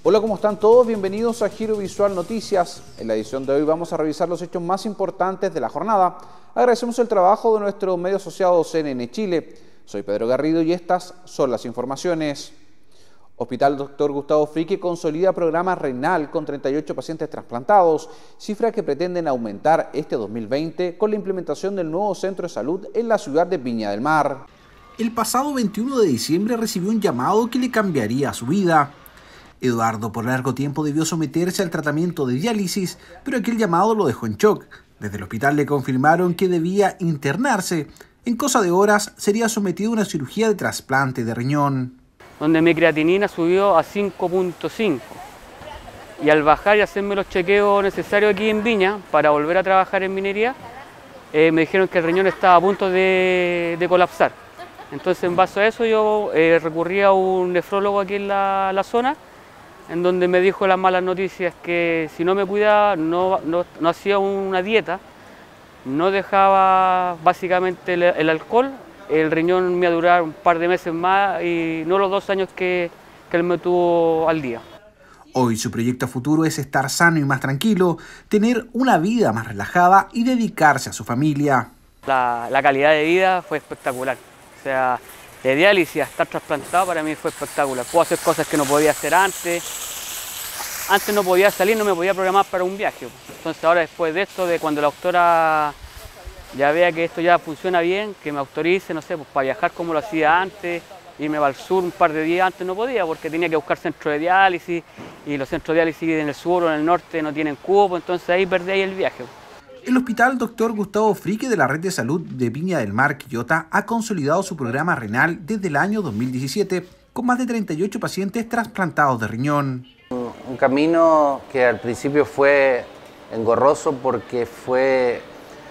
Hola, ¿cómo están todos? Bienvenidos a Giro Visual Noticias. En la edición de hoy vamos a revisar los hechos más importantes de la jornada. Agradecemos el trabajo de nuestro medio asociado CNN Chile. Soy Pedro Garrido y estas son las informaciones. Hospital Dr. Gustavo Fricke consolida programa renal con 38 pacientes trasplantados, cifra que pretenden aumentar este 2020 con la implementación del nuevo centro de salud en la ciudad de Viña del Mar. El pasado 21 de diciembre recibió un llamado que le cambiaría su vida. Eduardo por largo tiempo debió someterse al tratamiento de diálisis, pero aquel llamado lo dejó en shock. Desde el hospital le confirmaron que debía internarse. En cosa de horas sería sometido a una cirugía de trasplante de riñón. Donde mi creatinina subió a 5.5 y al bajar y hacerme los chequeos necesarios aquí en Viña para volver a trabajar en minería, me dijeron que el riñón estaba a punto de colapsar. Entonces, en base a eso, yo recurrí a un nefrólogo aquí en la zona, en donde me dijo las malas noticias que si no me cuidaba, no hacía una dieta, no dejaba básicamente el alcohol, el riñón me iba a durar un par de meses más y no los 2 años que él me tuvo al día. Hoy su proyecto a futuro es estar sano y más tranquilo, tener una vida más relajada y dedicarse a su familia. La calidad de vida fue espectacular. O sea, de diálisis a estar trasplantado para mí fue espectacular. Puedo hacer cosas que no podía hacer antes. Antes no podía salir, no me podía programar para un viaje. Entonces ahora después de esto, de cuando la doctora ya vea que esto ya funciona bien, que me autorice, no sé, pues para viajar como lo hacía antes, irme al sur un par de días antes no podía porque tenía que buscar centro de diálisis y los centros de diálisis en el sur o en el norte no tienen cupo, entonces ahí perdí ahí el viaje. El Hospital Dr. Gustavo Fricke de la Red de Salud de Viña del Mar, Quillota, ha consolidado su programa renal desde el año 2017, con más de 38 pacientes trasplantados de riñón. Un camino que al principio fue engorroso porque fue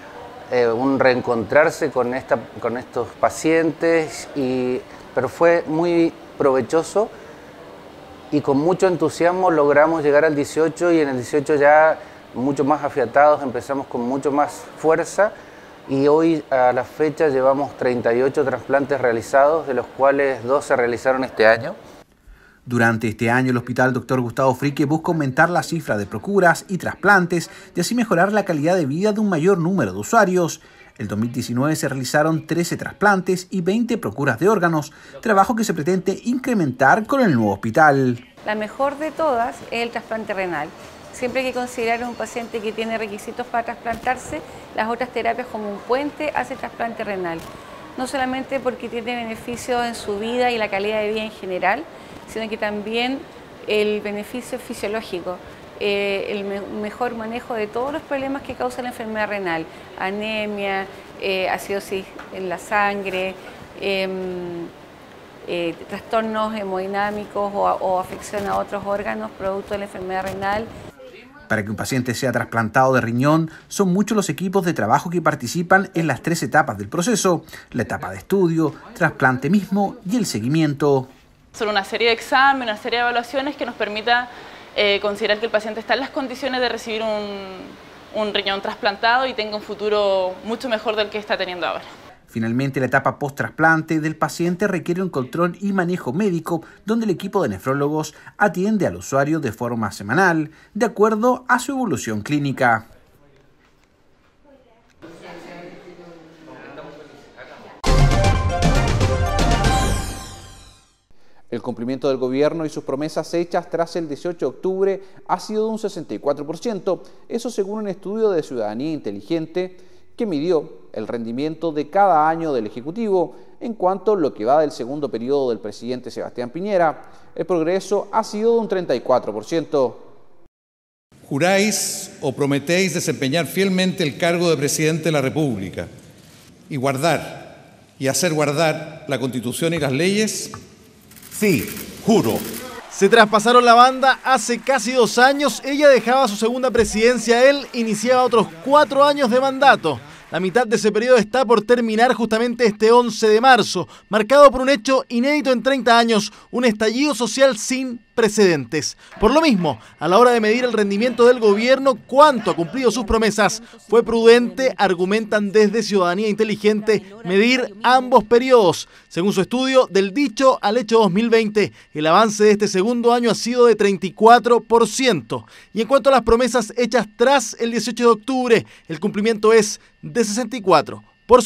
un reencontrarse con estos pacientes, pero fue muy provechoso y con mucho entusiasmo logramos llegar al 18 y en el 18 ya mucho más afiatados, empezamos con mucho más fuerza y hoy a la fecha llevamos 38 trasplantes realizados, de los cuales 2 se realizaron este año. Durante este año el Hospital Dr. Gustavo Fricke busca aumentar la cifra de procuras y trasplantes y así mejorar la calidad de vida de un mayor número de usuarios. En 2019 se realizaron 13 trasplantes y 20 procuras de órganos, trabajo que se pretende incrementar con el nuevo hospital. La mejor de todas es el trasplante renal. Siempre hay que considerar a un paciente que tiene requisitos para trasplantarse, las otras terapias como un puente hace el trasplante renal. No solamente porque tiene beneficios en su vida y la calidad de vida en general, sino que también el beneficio fisiológico, el mejor manejo de todos los problemas que causa la enfermedad renal, anemia, acidosis en la sangre, trastornos hemodinámicos o afección a otros órganos producto de la enfermedad renal. Para que un paciente sea trasplantado de riñón, son muchos los equipos de trabajo que participan en las 3 etapas del proceso: la etapa de estudio, trasplante mismo y el seguimiento. Son una serie de exámenes, una serie de evaluaciones que nos permita considerar que el paciente está en las condiciones de recibir un riñón trasplantado y tenga un futuro mucho mejor del que está teniendo ahora. Finalmente, la etapa post-trasplante del paciente requiere un control y manejo médico, donde el equipo de nefrólogos atiende al usuario de forma semanal, de acuerdo a su evolución clínica. El cumplimiento del gobierno y sus promesas hechas tras el 18 de octubre ha sido de un 64%, eso según un estudio de Ciudadanía Inteligente que midió el rendimiento de cada año del Ejecutivo. En cuanto a lo que va del segundo periodo del presidente Sebastián Piñera, el progreso ha sido de un 34%. ¿Juráis o prometéis desempeñar fielmente el cargo de Presidente de la República y guardar y hacer guardar la Constitución y las leyes? Sí, juro. Se traspasaron la banda hace casi 2 años. Ella dejaba su segunda presidencia, él iniciaba otros 4 años de mandato. La mitad de ese periodo está por terminar justamente este 11 de marzo, marcado por un hecho inédito en 30 años, un estallido social sin precedentes. Por lo mismo, a la hora de medir el rendimiento del gobierno, cuánto ha cumplido sus promesas, fue prudente, argumentan desde Ciudadanía Inteligente, medir ambos periodos. Según su estudio, del dicho al hecho 2020, el avance de este segundo año ha sido de 34%. Y en cuanto a las promesas hechas tras el 18 de octubre, el cumplimiento es de 64%.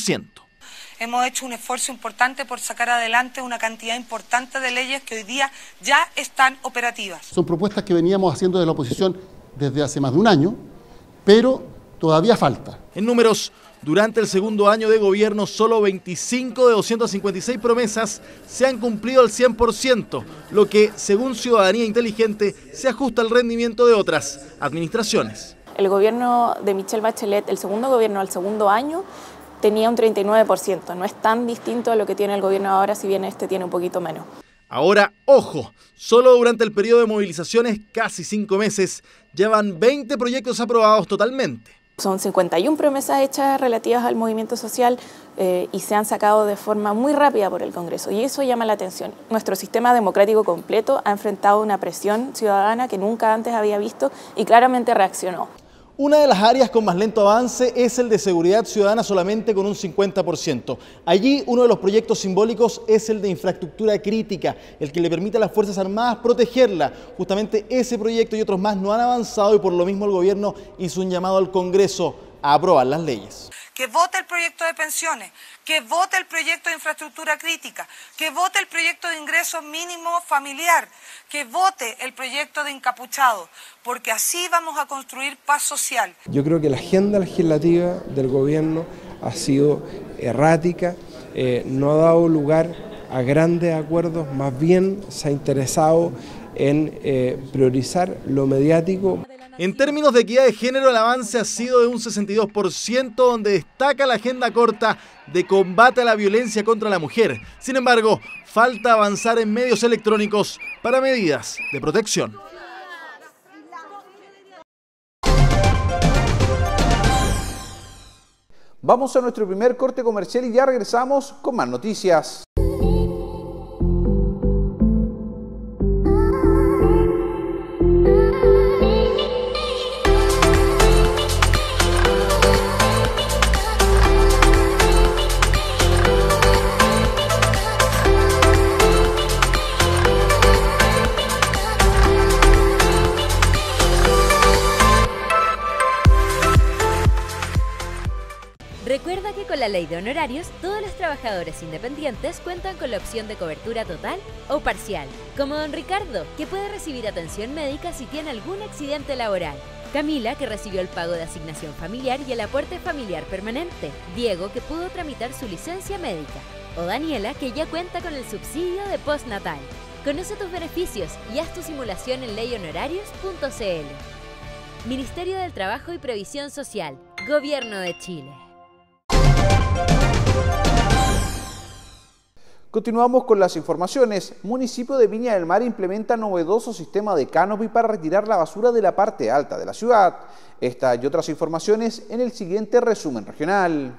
Hemos hecho un esfuerzo importante por sacar adelante una cantidad importante de leyes que hoy día ya están operativas. Son propuestas que veníamos haciendo de la oposición desde hace más de un año, pero todavía falta. En números, durante el segundo año de gobierno, solo 25 de 256 promesas se han cumplido al 100%, lo que, según Ciudadanía Inteligente, se ajusta al rendimiento de otras administraciones. El gobierno de Michelle Bachelet, el segundo gobierno al segundo año, tenía un 39%. No es tan distinto a lo que tiene el gobierno ahora, si bien este tiene un poquito menos. Ahora, ojo, solo durante el periodo de movilizaciones, casi 5 meses, llevan 20 proyectos aprobados totalmente. Son 51 promesas hechas relativas al movimiento social y se han sacado de forma muy rápida por el Congreso, y eso llama la atención. Nuestro sistema democrático completo ha enfrentado una presión ciudadana que nunca antes había visto y claramente reaccionó. Una de las áreas con más lento avance es el de seguridad ciudadana, solamente con un 50%. Allí uno de los proyectos simbólicos es el de infraestructura crítica, el que le permite a las Fuerzas Armadas protegerla. Justamente ese proyecto y otros más no han avanzado y por lo mismo el gobierno hizo un llamado al Congreso a aprobar las leyes. Que vote el proyecto de pensiones, que vote el proyecto de infraestructura crítica, que vote el proyecto de ingreso mínimo familiar, que vote el proyecto de encapuchados, porque así vamos a construir paz social. Yo creo que la agenda legislativa del gobierno ha sido errática, no ha dado lugar a grandes acuerdos, más bien se ha interesado en priorizar lo mediático. En términos de equidad de género, el avance ha sido de un 62%, donde destaca la agenda corta de combate a la violencia contra la mujer. Sin embargo, falta avanzar en medios electrónicos para medidas de protección. Vamos a nuestro primer corte comercial y ya regresamos con más noticias. Recuerda que con la ley de honorarios, todos los trabajadores independientes cuentan con la opción de cobertura total o parcial, como don Ricardo, que puede recibir atención médica si tiene algún accidente laboral; Camila, que recibió el pago de asignación familiar y el aporte familiar permanente; Diego, que pudo tramitar su licencia médica; o Daniela, que ya cuenta con el subsidio de postnatal. Conoce tus beneficios y haz tu simulación en leyhonorarios.cl. Ministerio del Trabajo y Previsión Social, Gobierno de Chile. Continuamos con las informaciones. Municipio de Viña del Mar implementa novedoso sistema de canopy para retirar la basura de la parte alta de la ciudad. Esta y otras informaciones en el siguiente resumen regional.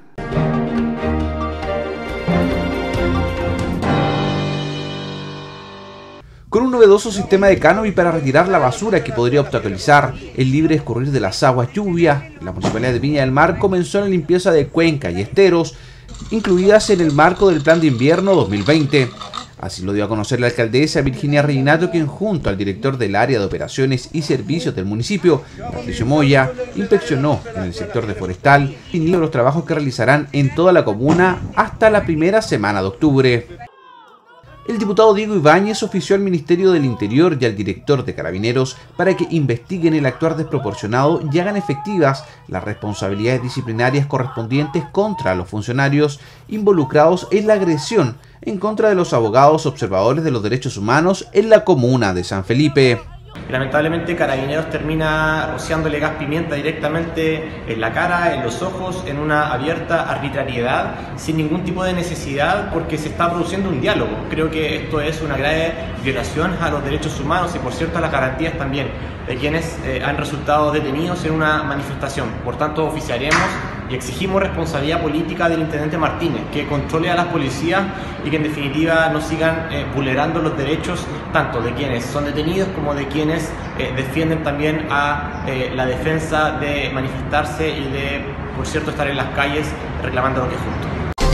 Con un novedoso sistema de canopy para retirar la basura que podría obstaculizar el libre escurrir de las aguas lluvias, la Municipalidad de Viña del Mar comenzó la limpieza de cuencas y esteros, incluidas en el marco del Plan de Invierno 2020. Así lo dio a conocer la alcaldesa Virginia Reginato, quien junto al director del área de operaciones y servicios del municipio, Patricio Moya, inspeccionó en el sector de forestal y los trabajos que realizarán en toda la comuna hasta la primera semana de octubre. El diputado Diego Ibáñez ofició al Ministerio del Interior y al director de Carabineros para que investiguen el actuar desproporcionado y hagan efectivas las responsabilidades disciplinarias correspondientes contra los funcionarios involucrados en la agresión en contra de los abogados observadores de los derechos humanos en la comuna de San Felipe. Lamentablemente Carabineros termina rociándole gas pimienta directamente en la cara, en los ojos, en una abierta arbitrariedad, sin ningún tipo de necesidad, porque se está produciendo un diálogo. Creo que esto es una grave violación a los derechos humanos y, por cierto, a las garantías también de quienes han resultado detenidos en una manifestación. Por tanto, oficiaremos Y exigimos responsabilidad política del intendente Martínez, que controle a las policías y que en definitiva no sigan vulnerando los derechos tanto de quienes son detenidos como de quienes defienden también a la defensa de manifestarse y de, por cierto, estar en las calles reclamando lo que es justo.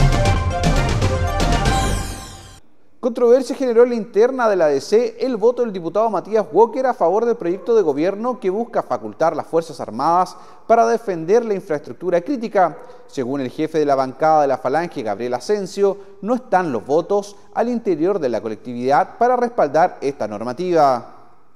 Controversia generó en la interna de la ADC el voto del diputado Matías Walker a favor del proyecto de gobierno que busca facultar las Fuerzas Armadas para defender la infraestructura crítica. Según el jefe de la bancada de la Falange, Gabriel Asensio, no están los votos al interior de la colectividad para respaldar esta normativa.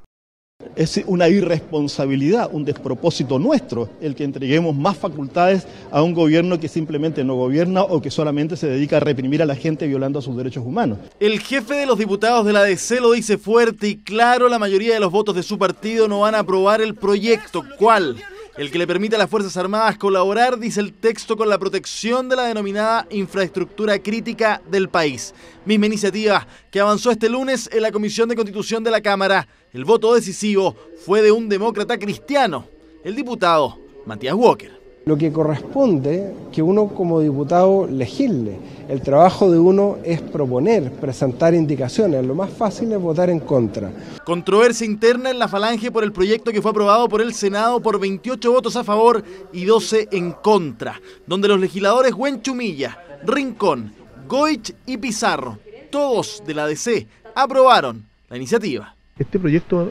Es una irresponsabilidad, un despropósito nuestro el que entreguemos más facultades a un gobierno que simplemente no gobierna o que solamente se dedica a reprimir a la gente violando sus derechos humanos. El jefe de los diputados de la ADC lo dice fuerte y claro, la mayoría de los votos de su partido no van a aprobar el proyecto. ¿Cuál? El que le permite a las Fuerzas Armadas colaborar, dice el texto, con la protección de la denominada infraestructura crítica del país. Misma iniciativa que avanzó este lunes en la Comisión de Constitución de la Cámara. El voto decisivo fue de un demócrata cristiano, el diputado Matías Walker. Lo que corresponde que uno como diputado legisle. El trabajo de uno es proponer, presentar indicaciones. Lo más fácil es votar en contra. Controversia interna en la Falange por el proyecto que fue aprobado por el Senado por 28 votos a favor y 12 en contra, donde los legisladores Huenchumilla, Rincón, Goich y Pizarro, todos de la ADC, aprobaron la iniciativa. Este proyecto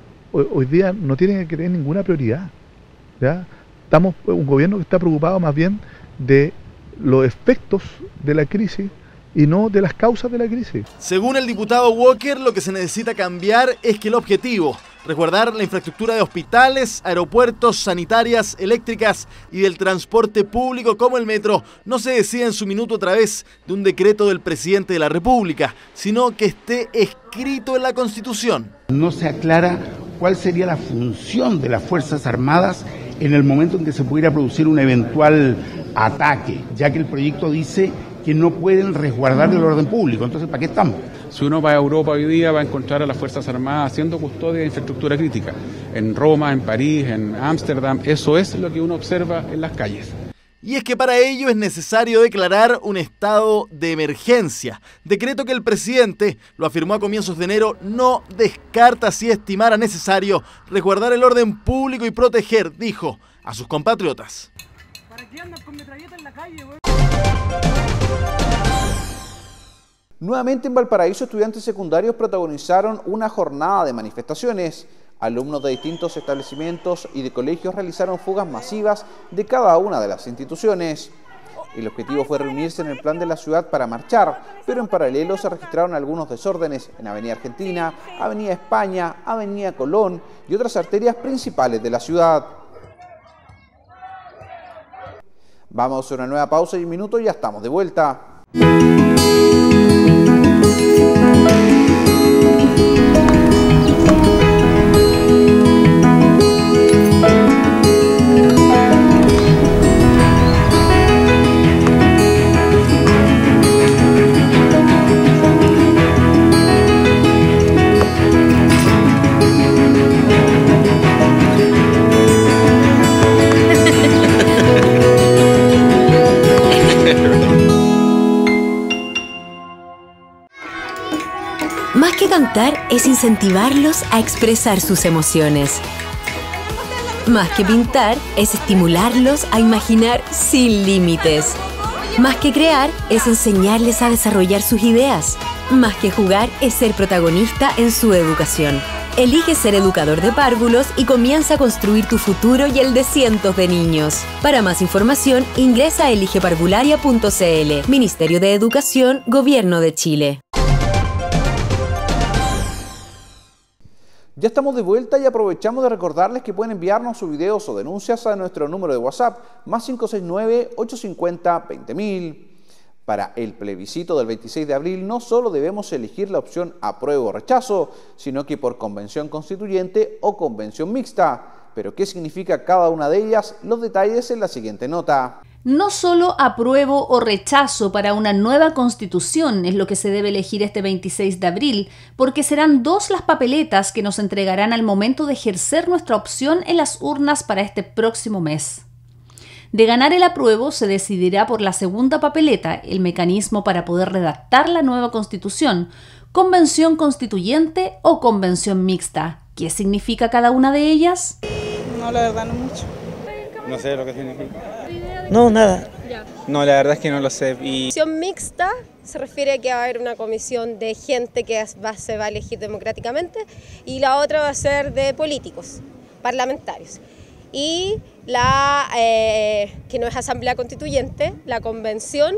hoy día no tiene que tener ninguna prioridad, ¿ya? Estamos un gobierno que está preocupado más bien de los efectos de la crisis y no de las causas de la crisis. Según el diputado Walker, lo que se necesita cambiar es que el objetivo, resguardar la infraestructura de hospitales, aeropuertos, sanitarias, eléctricas y del transporte público como el metro, no se decida en su minuto a través de un decreto del presidente de la República, sino que esté escrito en la Constitución. No se aclara cuál sería la función de las Fuerzas Armadas en el momento en que se pudiera producir un eventual ataque, ya que el proyecto dice que no pueden resguardar el orden público. Entonces, ¿para qué estamos? Si uno va a Europa hoy día, va a encontrar a las Fuerzas Armadas haciendo custodia de infraestructura crítica. En Roma, en París, en Ámsterdam, eso es lo que uno observa en las calles. Y es que para ello es necesario declarar un estado de emergencia. Decreto que el presidente, lo afirmó a comienzos de enero, no descarta si estimara necesario resguardar el orden público y proteger, dijo, a sus compatriotas. ¿Para qué andan con metralleta en la calle, güey? Nuevamente en Valparaíso, estudiantes secundarios protagonizaron una jornada de manifestaciones. Alumnos de distintos establecimientos y de colegios realizaron fugas masivas de cada una de las instituciones. El objetivo fue reunirse en el plan de la ciudad para marchar, pero en paralelo se registraron algunos desórdenes en Avenida Argentina, Avenida España, Avenida Colón y otras arterias principales de la ciudad. Vamos a una nueva pausa y un minuto y ya estamos de vuelta. Más que cantar es incentivarlos a expresar sus emociones. Más que pintar es estimularlos a imaginar sin límites. Más que crear es enseñarles a desarrollar sus ideas. Más que jugar es ser protagonista en su educación. Elige ser educador de párvulos y comienza a construir tu futuro y el de cientos de niños. Para más información, ingresa a eligeparvularia.cl. Ministerio de Educación, Gobierno de Chile. Ya estamos de vuelta y aprovechamos de recordarles que pueden enviarnos sus videos o denuncias a nuestro número de WhatsApp, más 569-850-20000. Para el plebiscito del 26 de abril no solo debemos elegir la opción apruebo o rechazo, sino que por convención constituyente o convención mixta. Pero ¿qué significa cada una de ellas? Los detalles en la siguiente nota. No solo apruebo o rechazo para una nueva constitución es lo que se debe elegir este 26 de abril, porque serán 2 las papeletas que nos entregarán al momento de ejercer nuestra opción en las urnas para este próximo mes. De ganar el apruebo, se decidirá por la segunda papeleta, el mecanismo para poder redactar la nueva Constitución, convención constituyente o convención mixta. ¿Qué significa cada una de ellas? No, la verdad no mucho. No sé lo que significa. No, nada. No, la verdad es que no lo sé. Comisión mixta se refiere a que va a haber una comisión de gente que se va a elegir democráticamente y la otra va a ser de políticos, parlamentarios. Y la que no es asamblea constituyente, la convención,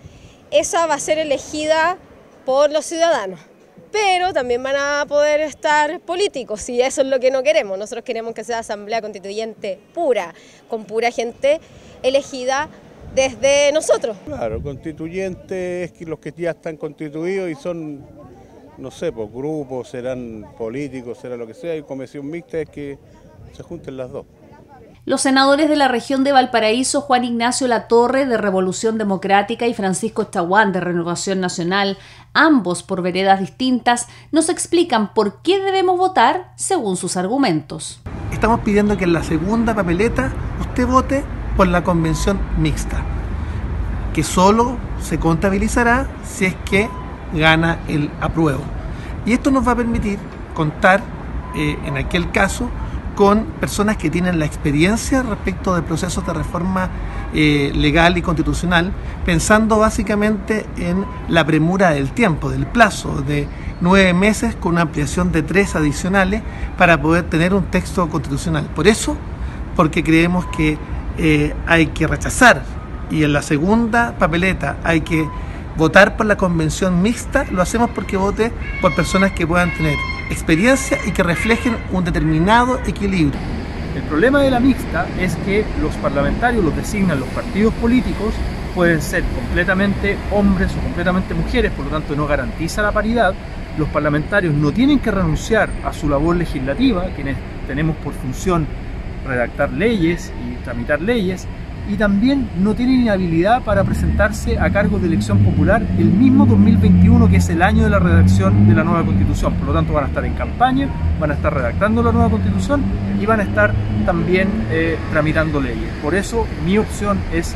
esa va a ser elegida por los ciudadanos. Pero también van a poder estar políticos y eso es lo que no queremos. Nosotros queremos que sea asamblea constituyente pura, con pura gente elegida desde nosotros. Claro, constituyentes es que los que ya están constituidos y son, no sé, pues grupos, serán políticos, será lo que sea, y comisión mixta es que se junten las dos. Los senadores de la región de Valparaíso, Juan Ignacio Latorre, de Revolución Democrática, y Francisco Estaguán, de Renovación Nacional, ambos por veredas distintas, nos explican por qué debemos votar según sus argumentos. Estamos pidiendo que en la segunda papeleta usted vote por la convención mixta, que solo se contabilizará si es que gana el apruebo. Y esto nos va a permitir contar, en aquel caso, con personas que tienen la experiencia respecto de procesos de reforma legal y constitucional, pensando básicamente en la premura del tiempo, del plazo de 9 meses con una ampliación de 3 adicionales para poder tener un texto constitucional. Por eso, porque creemos que hay que rechazar y en la segunda papeleta hay que votar por la convención mixta, lo hacemos porque vote por personas que puedan tener experiencia y que reflejen un determinado equilibrio. El problema de la mixta es que los parlamentarios los designan los partidos políticos, pueden ser completamente hombres o completamente mujeres, por lo tanto no garantiza la paridad. Los parlamentarios no tienen que renunciar a su labor legislativa, quienes tenemos por función redactar leyes y tramitar leyes, y también no tienen inhabilidad para presentarse a cargos de elección popular el mismo 2021, que es el año de la redacción de la nueva Constitución. Por lo tanto, van a estar en campaña, van a estar redactando la nueva Constitución y van a estar también tramitando leyes. Por eso, mi opción es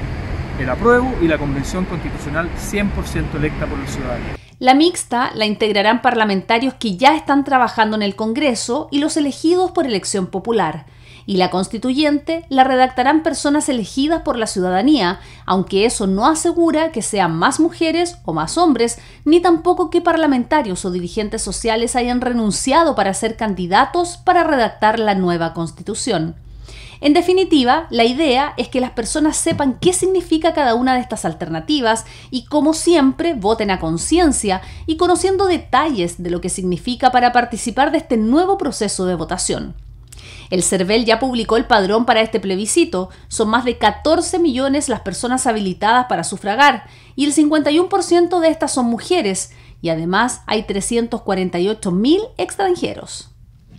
el apruebo y la convención constitucional 100% electa por los ciudadanos. La mixta la integrarán parlamentarios que ya están trabajando en el Congreso y los elegidos por elección popular. Y la constituyente la redactarán personas elegidas por la ciudadanía, aunque eso no asegura que sean más mujeres o más hombres, ni tampoco que parlamentarios o dirigentes sociales hayan renunciado para ser candidatos para redactar la nueva Constitución. En definitiva, la idea es que las personas sepan qué significa cada una de estas alternativas y, como siempre, voten a conciencia y conociendo detalles de lo que significa para participar de este nuevo proceso de votación. El CERVEL ya publicó el padrón para este plebiscito. Son más de 14 millones las personas habilitadas para sufragar y el 51% de estas son mujeres y además hay 348.000 extranjeros.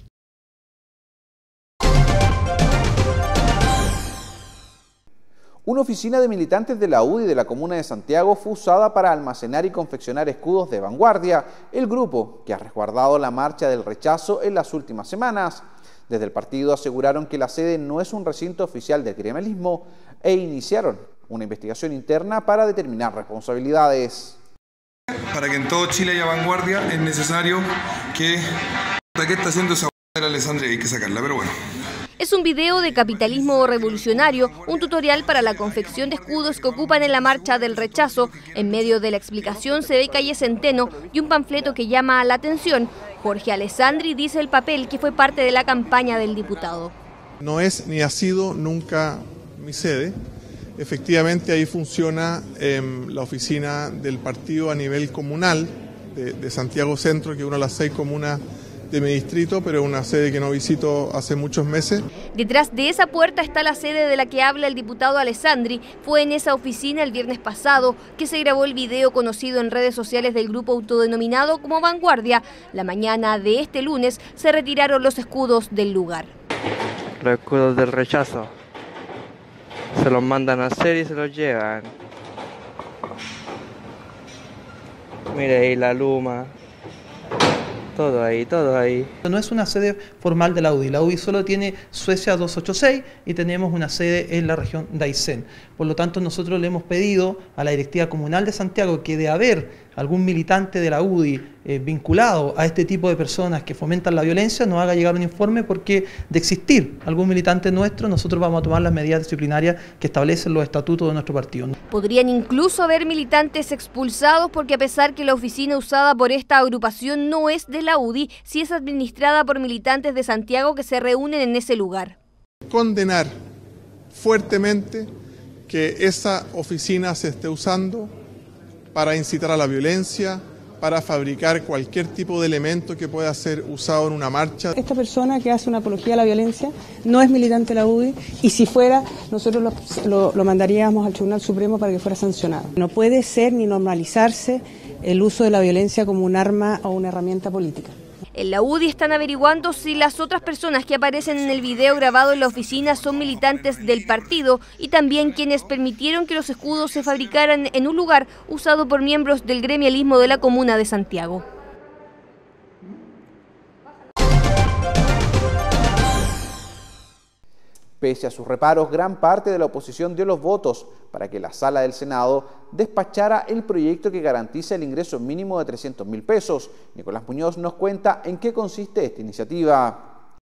Una oficina de militantes de la UDI de la comuna de Santiago fue usada para almacenar y confeccionar escudos de vanguardia, el grupo que ha resguardado la marcha del rechazo en las últimas semanas. Desde el partido aseguraron que la sede no es un recinto oficial del gremialismo e iniciaron una investigación interna para determinar responsabilidades. Para que en todo Chile haya vanguardia es necesario que ¿qué está haciendo esa de la Alessandria? Hay que sacarla, pero bueno. Es un video de capitalismo revolucionario, un tutorial para la confección de escudos que ocupan en la marcha del rechazo. En medio de la explicación se ve calle Centeno y un panfleto que llama la atención. Jorge Alessandri dice el papel que fue parte de la campaña del diputado. No es ni ha sido nunca mi sede. Efectivamente ahí funciona la oficina del partido a nivel comunal de Santiago Centro, que es una de las 6 comunas de mi distrito, pero es una sede que no visito hace muchos meses. Detrás de esa puerta está la sede de la que habla el diputado Alessandri. Fue en esa oficina el viernes pasado que se grabó el video conocido en redes sociales del grupo autodenominado como Vanguardia. La mañana de este lunes se retiraron los escudos del lugar. Los escudos del rechazo se los mandan a hacer y se los llevan. Mire ahí la luma. Todo ahí, todo ahí. No es una sede formal de la UDI. La UDI solo tiene Suecia 286 y tenemos una sede en la región de Aysén. Por lo tanto, nosotros le hemos pedido a la Directiva Comunal de Santiago que de haber algún militante de la UDI vinculado a este tipo de personas que fomentan la violencia, nos haga llegar un informe, porque de existir algún militante nuestro, nosotros vamos a tomar las medidas disciplinarias que establecen los estatutos de nuestro partido. Podrían incluso haber militantes expulsados porque, a pesar que la oficina usada por esta agrupación no es de la UDI, sí es administrada por militantes de Santiago que se reúnen en ese lugar. Condenar fuertemente que esa oficina se esté usando para incitar a la violencia, para fabricar cualquier tipo de elemento que pueda ser usado en una marcha. Esta persona que hace una apología a la violencia no es militante de la UDI, y si fuera, nosotros lo mandaríamos al Tribunal Supremo para que fuera sancionado. No puede ser ni normalizarse el uso de la violencia como un arma o una herramienta política. En la UDI están averiguando si las otras personas que aparecen en el video grabado en la oficina son militantes del partido, y también quienes permitieron que los escudos se fabricaran en un lugar usado por miembros del gremialismo de la comuna de Santiago. Pese a sus reparos, gran parte de la oposición dio los votos para que la Sala del Senado despachara el proyecto que garantiza el ingreso mínimo de 300.000 pesos. Nicolás Muñoz nos cuenta en qué consiste esta iniciativa.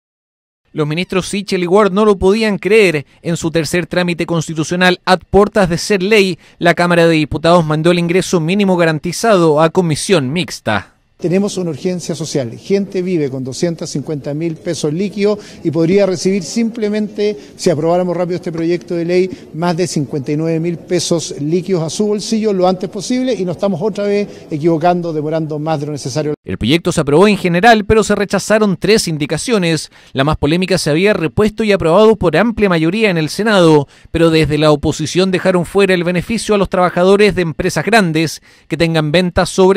Los ministros Sichel y Ward no lo podían creer. En su tercer trámite constitucional a puertas de ser ley, la Cámara de Diputados mandó el ingreso mínimo garantizado a comisión mixta. Tenemos una urgencia social. Gente vive con 250.000 pesos líquidos y podría recibir simplemente, si aprobáramos rápido este proyecto de ley, más de 59.000 pesos líquidos a su bolsillo lo antes posible, y nos estamos otra vez equivocando, demorando más de lo necesario. El proyecto se aprobó en general, pero se rechazaron 3 indicaciones. La más polémica se había repuesto y aprobado por amplia mayoría en el Senado, pero desde la oposición dejaron fuera el beneficio a los trabajadores de empresas grandes que tengan ventas sobre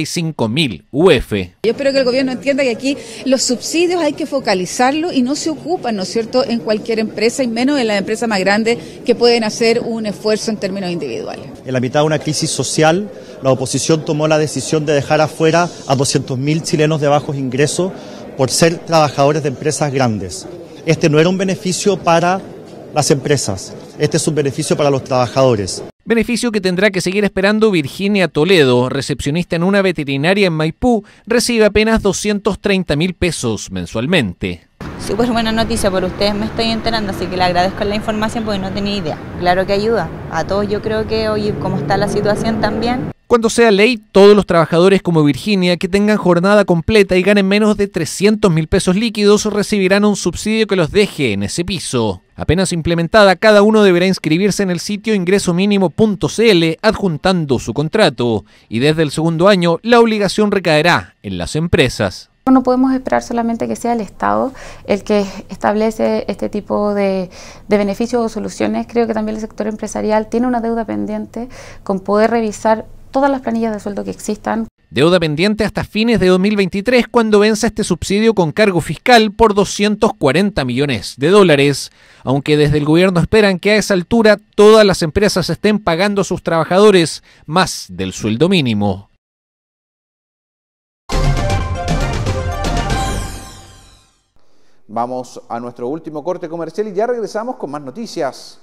75.000 UF. Yo espero que el gobierno entienda que aquí los subsidios hay que focalizarlo y no se ocupan, ¿no es cierto?, en cualquier empresa, y menos en las empresas más grandes que pueden hacer un esfuerzo en términos individuales. En la mitad de una crisis social, la oposición tomó la decisión de dejar afuera a 200.000 chilenos de bajos ingresos por ser trabajadores de empresas grandes. Este no era un beneficio para las empresas, este es un beneficio para los trabajadores. Beneficio que tendrá que seguir esperando Virginia Toledo, recepcionista en una veterinaria en Maipú, recibe apenas 230.000 pesos mensualmente. Súper buena noticia, por ustedes me estoy enterando, así que le agradezco la información porque no tenía idea. Claro que ayuda a todos, yo creo que hoy, como está la situación también. Cuando sea ley, todos los trabajadores como Virginia que tengan jornada completa y ganen menos de 300.000 pesos líquidos recibirán un subsidio que los deje en ese piso. Apenas implementada, cada uno deberá inscribirse en el sitio ingresomínimo.cl adjuntando su contrato, y desde el segundo año la obligación recaerá en las empresas. No podemos esperar solamente que sea el Estado el que establece este tipo de beneficios o soluciones. Creo que también el sector empresarial tiene una deuda pendiente con poder revisar todas las planillas de sueldo que existan. Deuda pendiente hasta fines de 2023, cuando venza este subsidio con cargo fiscal por $240 millones, aunque desde el gobierno esperan que a esa altura todas las empresas estén pagando a sus trabajadores más del sueldo mínimo. Vamos a nuestro último corte comercial y ya regresamos con más noticias.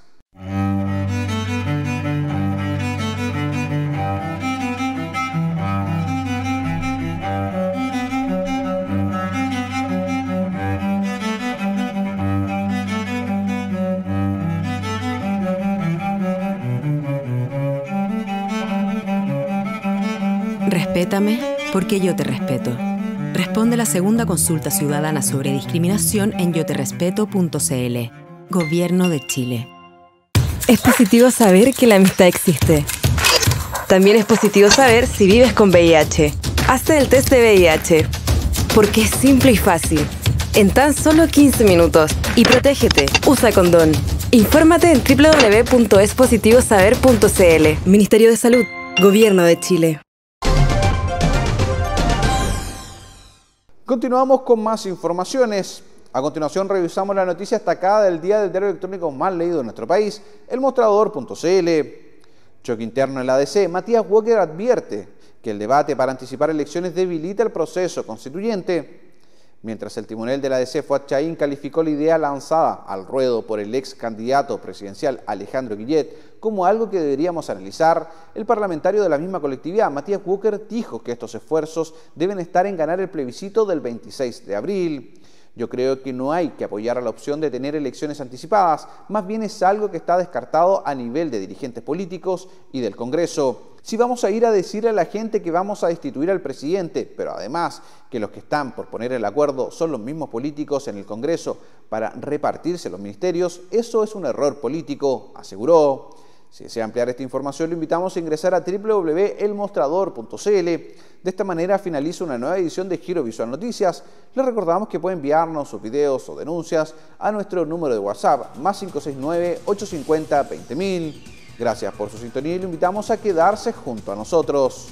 Respétame porque yo te respeto. Responde la segunda consulta ciudadana sobre discriminación en yoterrespeto.cl. Gobierno de Chile. Es positivo saber que la amistad existe. También es positivo saber si vives con VIH. Hazte el test de VIH, porque es simple y fácil. En tan solo 15 minutos. Y protégete. Usa condón. Infórmate en www.espositivosaber.cl. Ministerio de Salud. Gobierno de Chile. Continuamos con más informaciones. A continuación revisamos la noticia destacada del día del diario electrónico más leído en nuestro país, elmostrador.cl. Choque interno en la ADC. Matías Walker advierte que el debate para anticipar elecciones debilita el proceso constituyente. Mientras el timonel de la DC, Fuad Chaín, calificó la idea lanzada al ruedo por el ex candidato presidencial Alejandro Guillet como algo que deberíamos analizar, el parlamentario de la misma colectividad, Matías Walker, dijo que estos esfuerzos deben estar en ganar el plebiscito del 26 de abril. Yo creo que no hay que apoyar a la opción de tener elecciones anticipadas, más bien es algo que está descartado a nivel de dirigentes políticos y del Congreso. Si vamos a ir a decirle a la gente que vamos a destituir al presidente, pero además que los que están por poner el acuerdo son los mismos políticos en el Congreso para repartirse los ministerios, eso es un error político, aseguró. Si desea ampliar esta información, lo invitamos a ingresar a www.elmostrador.cl. De esta manera finaliza una nueva edición de Giro Visual Noticias. Les recordamos que puede enviarnos sus videos o denuncias a nuestro número de WhatsApp, más 569-850-20000. Gracias por su sintonía y lo invitamos a quedarse junto a nosotros.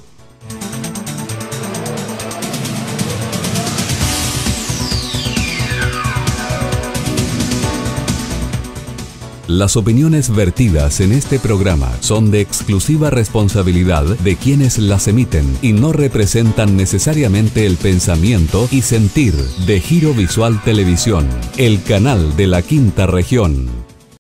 Las opiniones vertidas en este programa son de exclusiva responsabilidad de quienes las emiten y no representan necesariamente el pensamiento y sentir de Giro Visual Televisión, el canal de la Quinta Región.